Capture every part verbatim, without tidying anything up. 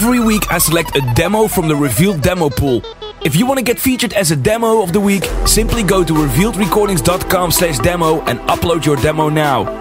Every week I select a demo from the Revealed demo pool. If you want to get featured as a demo of the week, simply go to revealed recordings dot com slash demo and upload your demo now.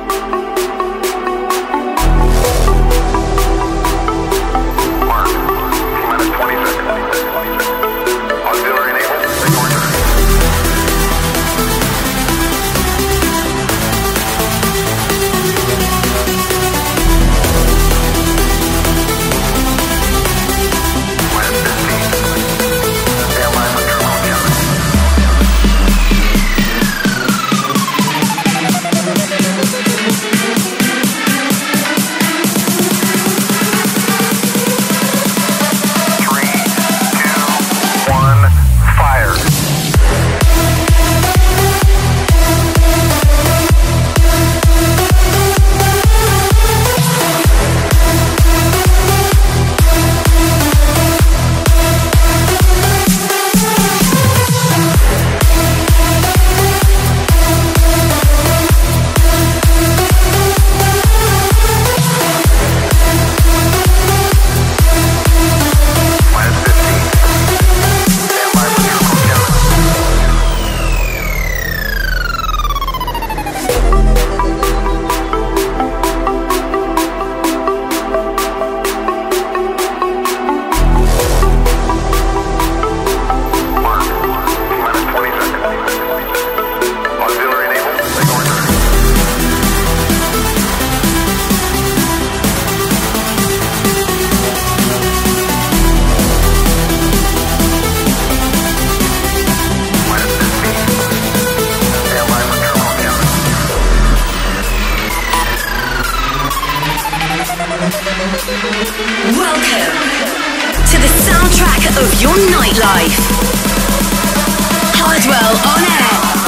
Welcome to the soundtrack of your nightlife. Hardwell on air.